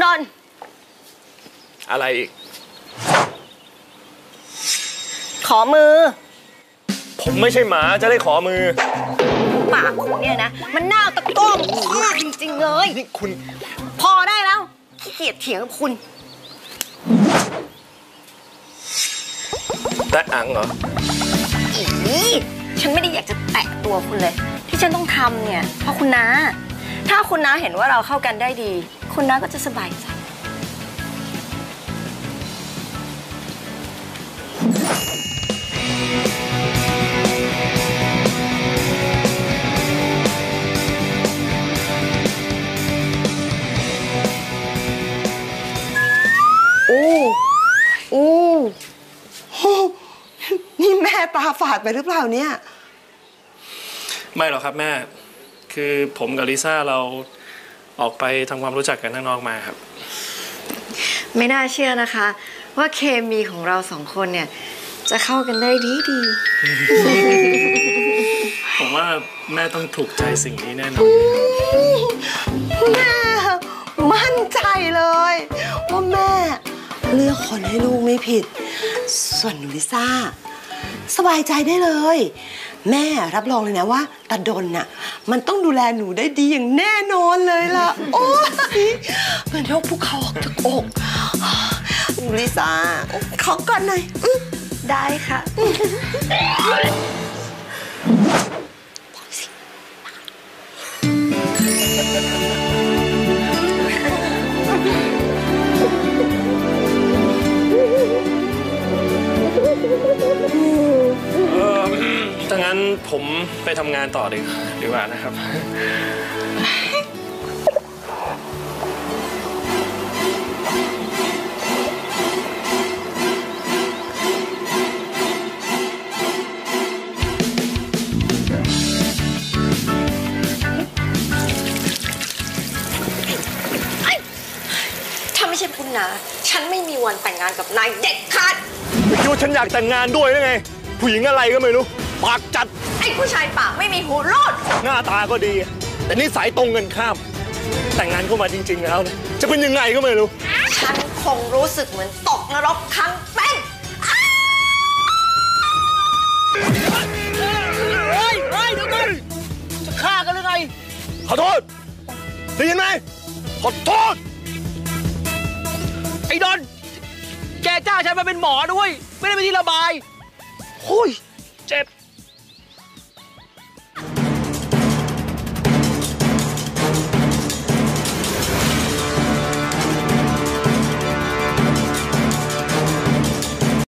ดอนอะไรอีกขอมือผมไม่ใช่หมาจะได้ขอมือปากคุณเนี่ยนะมันน่าตะก้อมมากจริงๆเลยนี่คุณพอได้แล้วขี้เกียจเถียงกับคุณแต่อังเหรอฉันไม่ได้อยากจะแตะตัวคุณเลยที่ฉันต้องทำเนี่ยเพราะคุณน้าถ้าคุณน้าเห็นว่าเราเข้ากันได้ดีคุณน้าก็จะสบายใจนี่แม่ตาฝาดไปหรือเปล่าเนี่ยไม่หรอกครับแม่คือผมกับลิซ่าเราออกไปทำความรู้จักกันข้างนอกมาครับไม่น่าเชื่อนะคะว่าเคมีของเราสองคนเนี่ยจะเข้ากันได้ดีผมว่าแม่ต้องถูกใจสิ่งนี้แน่นอนแม่มั่นใจเลยว่าแม่เลือกคนให้ลูกไม่ผิดส่วนหนูลิซ่าสบายใจได้เลยแม่รับรองเลยนะว่าตาดนน่ะมันต้องดูแลหนูได้ดีอย่างแน่นอนเลยล่ะโอ้ยมันยกภูเขาออกจากอกหนูลิซ่าขอก่อนหน่อยได้ค่ะถ้างั้นผมไปทำงานต่อดีกว่านะครับถ้าไม่ใช่คุณนะฉันไม่มีวันแต่งงานกับนายเด็ดขาดไม่คิดว่าฉันอยากแต่งงานด้วยได้ไงผู้หญิงอะไรก็ไม่รู้ปากจัดไอ้ผู้ชายปากไม่มีหูรูดหน้าตาก็ดีแต่นิสัยตรงกันข้ามแต่งงานเข้ามาจริงๆแล้วจะเป็นยังไงก็ไม่รู้ฉันคงรู้สึกเหมือนตกนรกครั้งเป็นเฮ้ยเดี๋ยวกันจะฆ่ากันหรือไงขอโทษได้ยินไหมขอโทษไอ้ดอนแกจ้างฉันมาเป็นหมอด้วยไม่ได้เป็นที่ระบายโอ้ยเจ็บ